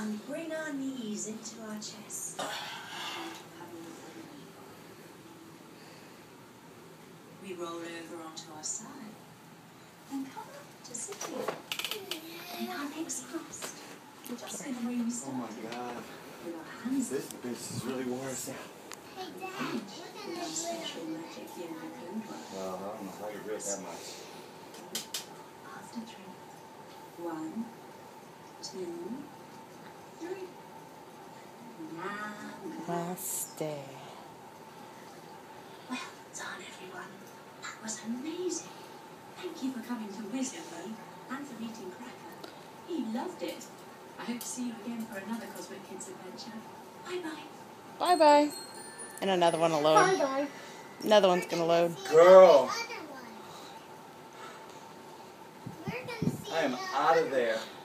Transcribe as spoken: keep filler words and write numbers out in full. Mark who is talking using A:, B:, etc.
A: And bring our knees into our chest. We roll over onto our side. And come up to sit here. And our legs crossed. Just in the way we started.
B: Oh my God.
A: With our hands.
B: This bitch is really wore us out.
C: Hey, Dad, look at
A: Our special magic yoga code word.
B: Well, I don't know how you do it that much.
A: After three. One, two, three.
D: Namaste.
A: Well done, everyone. That was amazing. Thank you for coming to Wisdom and for meeting Cracker. He loved it. I hope to see you again for another Cosmic Kids adventure. Bye-bye.
D: Bye-bye. And another one will load.
C: Bye-bye.
D: Another one's going to load.
B: Girl,
C: We're gonna see
B: I am
C: the
B: out of
C: other
B: there.
C: one.